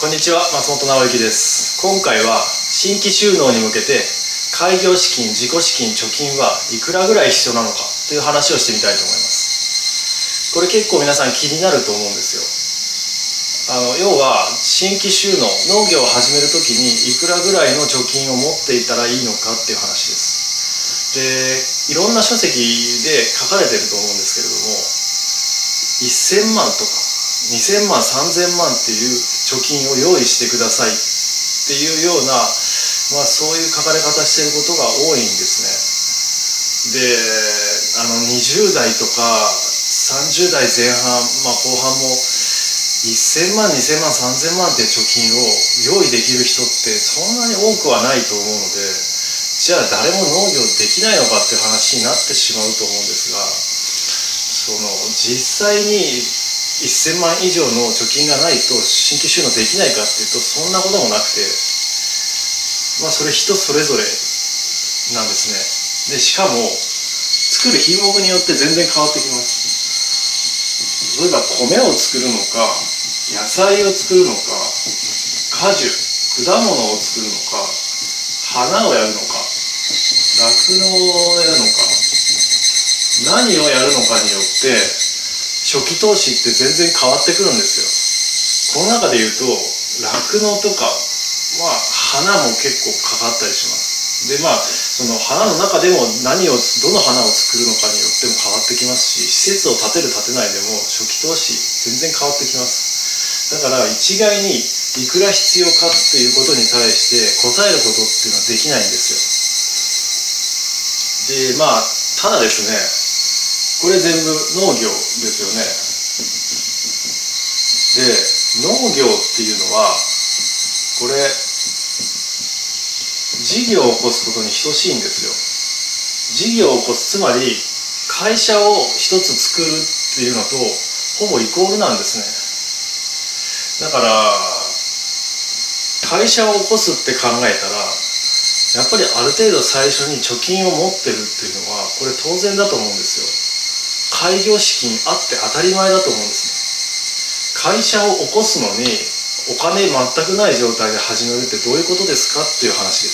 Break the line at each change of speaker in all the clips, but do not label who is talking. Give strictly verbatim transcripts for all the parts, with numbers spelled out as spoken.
こんにちは、松本直之です。今回は新規収納に向けて開業資金、自己資金、貯金はいくらぐらい必要なのかという話をしてみたいと思います。これ結構皆さん気になると思うんですよ。あの要は新規収納、農業を始める時にいくらぐらいの貯金を持っていたらいいのかっていう話です。で、いろんな書籍で書かれてると思うんですけれども、せんまんとかにせんまん、さんぜんまんっていう貯金を用意してくださいっていうような、まあ、そういう書かれ方していることが多いんですね。で、あのにじゅう代とかさんじゅう代前半、まあ、後半もせんまん、にせんまん、さんぜんまんっていう貯金を用意できる人ってそんなに多くはないと思うので、じゃあ誰も農業できないのかっていう話になってしまうと思うんですが、その実際にせんまん以上の貯金がないと新規収納できないかっていうとそんなこともなくて、まあそれ人それぞれなんですね。でしかも作る品目によって全然変わってきます。例えば米を作るのか、野菜を作るのか、果樹、果物を作るのか、花をやるのか、酪農をやるのか、何をやるのかによって初期投資って全然変わってくるんですよ。この中で言うと酪農とか、まあ、花も結構かかったりします。でまあその花の中でも何をどの花を作るのかによっても変わってきますし、施設を建てる建てないでも初期投資全然変わってきます。だから一概にいくら必要かっていうことに対して答えることっていうのはできないんですよ。でまあただですね、これ全部農業ですよね。で、農業っていうのはこれ事業を起こすことに等しいんですよ。事業を起こす、つまり会社を一つ作るっていうのとほぼイコールなんですね。だから会社を起こすって考えたらやっぱりある程度最初に貯金を持ってるっていうのはこれ当然だと思うんですよ。開業資金あって当たり前だと思うんですね。会社を起こすのにお金全くない状態で始めるってどういうことですかっていう話です。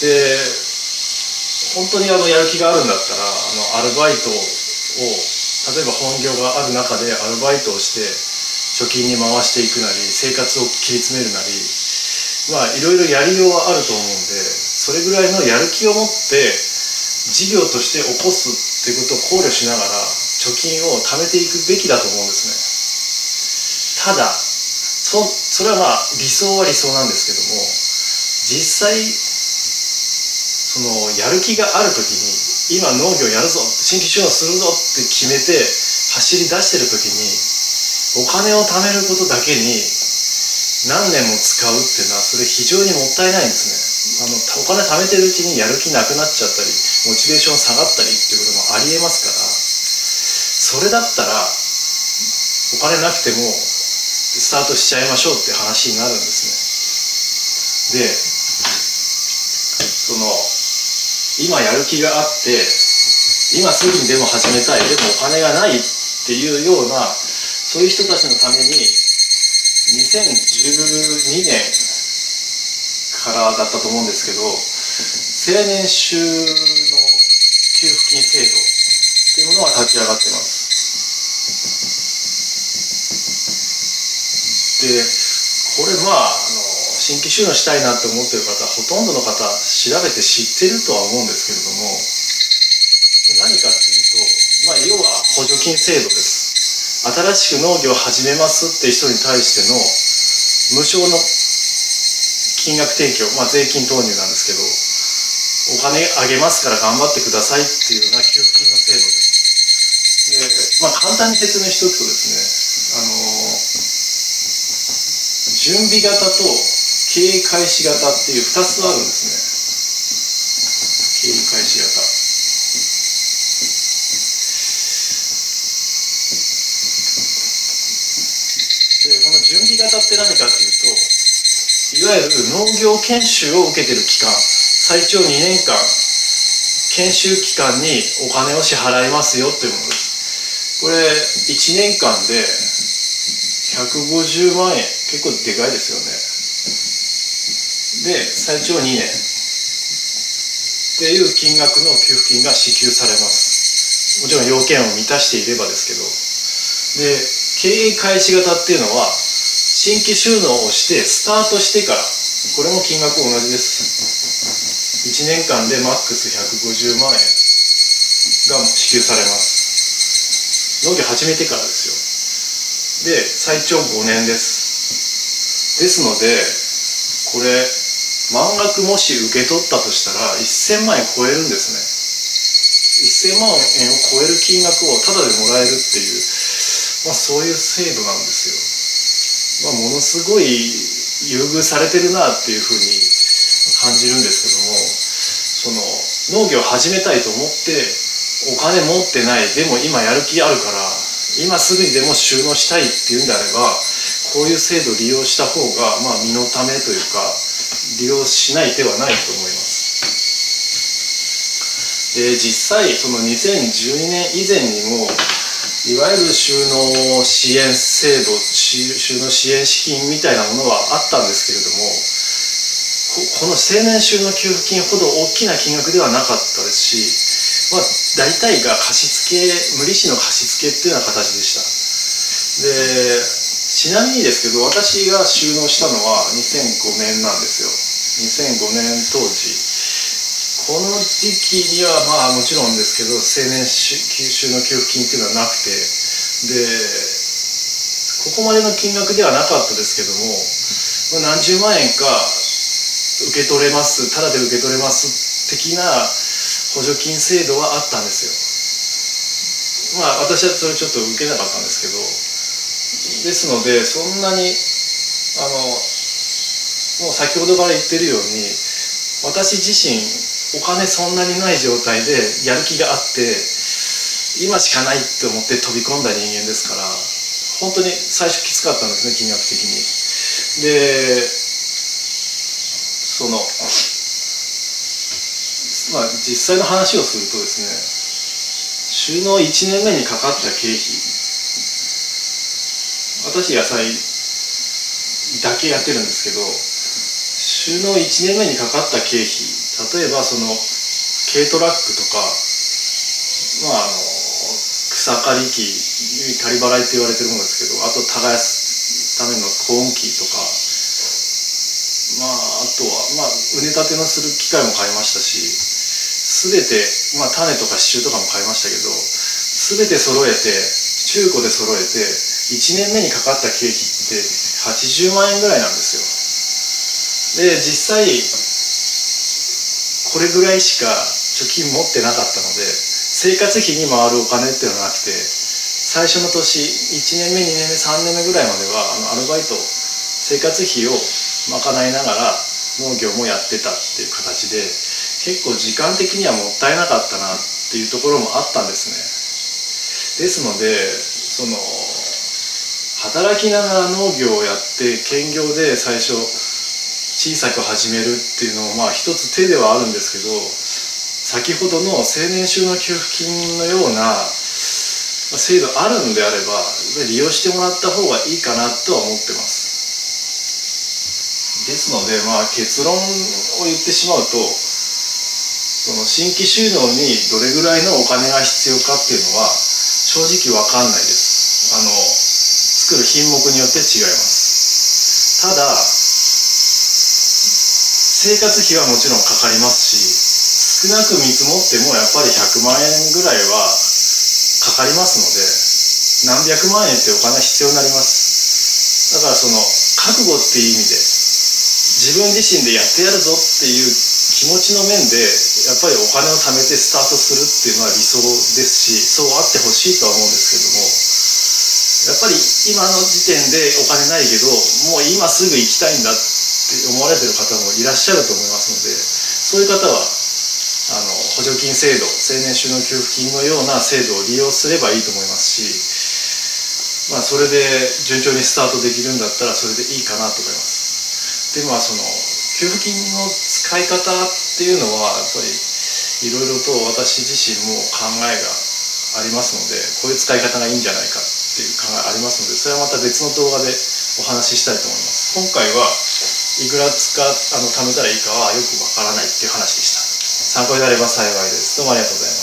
で、本当にあのやる気があるんだったらあのアルバイトを、例えば本業がある中でアルバイトをして貯金に回していくなり、生活を切り詰めるなり、まあいろいろやりようはあると思うんで、それぐらいのやる気を持って事業として起こすっていうことを考慮しながら貯金を貯めていくべきだと思うんですね。ただ そ, それはまあ理想は理想なんですけども、実際そのやる気がある時に今農業やるぞ、新規収納するぞって決めて走り出してる時にお金を貯めることだけに何年も使うっていうのはそれ非常にもったいないんですね。あのお金貯めてるうちにやる気なくなっちゃったりモチベーション下がったりっていうこともありえますから、それだったらお金なくてもスタートしちゃいましょうって話になるんですね。で、その今やる気があって今すぐにでも始めたい、でもお金がないっていうようなそういう人たちのためににせんじゅうにねんからだったと思うんですけど、青年収の給付金制度っていうものが立ち上がってます。で、これまあ、あの新規収納したいなって思ってる方ほとんどの方調べて知ってるとは思うんですけれども、何かっていうと、まあ、要は補助金制度です。新しく農業を始めますっていう人に対しての無償の金額提供、まあ、税金投入なんですけど、お金あげますから頑張ってくださいっていうような給付金の制度です。で、まあ、簡単に説明しておくとですね、あの準備型と経営開始型っていうふたつあるんですね。経営開始型。で、この準備型って何かっていうと、いわゆる農業研修を受けてる期間、最長にねんかん研修期間にお金を支払いますよというものです。これいちねんかんでひひゃくごじゅうまんえん、結構でかいですよね。で最長にねんっていう金額の給付金が支給されます。もちろん要件を満たしていればですけど。で経営開始型っていうのは新規収納をしてスタートしてから、これも金額同じです。いちねんかんでマックスひゃくごじゅうまんえんが支給されます。農業始めてからですよ。で最長ごねんです。ですのでこれ満額もし受け取ったとしたらせんまんえん超えるんですね。せんまんえんを超える金額をタダでもらえるっていう、まあ、そういう制度なんですよ。まあ、ものすごい優遇されてるなっていうふうに感じるんですけども、その農業を始めたいと思ってお金持ってない、でも今やる気あるから今すぐにでも収納したいっていうんであれば、こういう制度を利用した方がまあ身のためというか利用しない手はないと思います。で実際そのにせんじゅうにねん以前にもいわゆる収納支援制度、収納支援資金みたいなものはあったんですけれども、この青年収納給付金ほど大きな金額ではなかったですし、まあ、大体が貸付、無利子の貸付っていうような形でした。でちなみにですけど、私が収納したのはにせんごねんなんですよ。にせんごねん当時、この時期にはまあもちろんですけど青年収納給付金っていうのはなくて、でここまでの金額ではなかったですけども、何十万円か受け取れます、タダで受け取れます的な補助金制度はあったんですよ。まあ私はそれちょっと受けなかったんですけど、ですのでそんなにあのもう先ほどから言ってるように、私自身お金そんなにない状態でやる気があって今しかないって思って飛び込んだ人間ですから、本当に最初きつかったんですね、金額的に。でそのまあ実際の話をするとですね、収納いちねんめにかかった経費、私野菜だけやってるんですけど、収納いちねんめにかかった経費、例えばその軽トラックとか、まあ、あの草刈り機、刈り払いって言われてるものですけど、あと耕すための耕運機とか、まあ、あとは、まあ、畝立てのする機械も買いましたし、全て、まあ、種とか支柱とかも買いましたけど、全て揃えて中古で揃えていちねんめにかかった経費ってはちじゅうまんえんぐらいなんですよ。で実際これぐらいしか貯金持ってなかったので、生活費に回るお金っていうのはなくて、最初の年いちねんめにねんめさんねんめぐらいまではあのアルバイト、生活費を賄いながら農業もやってたっていう形で、結構時間的にはもったいなかったなっていうところもあったんですね。ですのでその働きながら農業をやって兼業で最初小さく始めるっていうのもまあ一つ手ではあるんですけど、先ほどの青年収納給付金のような制度あるんであれば利用してもらった方がいいかなとは思ってます。ですのでまあ結論を言ってしまうと、その新規収納にどれぐらいのお金が必要かっていうのは正直わかんないです。あの作る品目によって違います。ただ生活費はもちろんかかりますし、少なく見積もってもやっぱりひゃくまんえんぐらいはかかりますので、何百万円ってお金が必要になります。だからその覚悟っていう意味で自分自身でやってやるぞっていう気持ちの面でやっぱりお金を貯めてスタートするっていうのは理想ですし、そうあってほしいとは思うんですけども、やっぱり今の時点でお金ないけどもう今すぐ行きたいんだって思われてる方もいらっしゃると思いますので、そういう方はあの補助金制度、青年収納給付金のような制度を利用すればいいと思いますし、まあ、それで順調にスタートできるんだったらそれでいいかなと思います。でまあその給付金の使い方っていうのはやっぱりいろいろと私自身も考えがありますので、こういう使い方がいいんじゃないかっていう考えありますので、それはまた別の動画でお話ししたいと思います。今回はいくら使あの貯めたらいいかはよくわからないっていう話でした。参考になれば幸いです。どうもありがとうございます。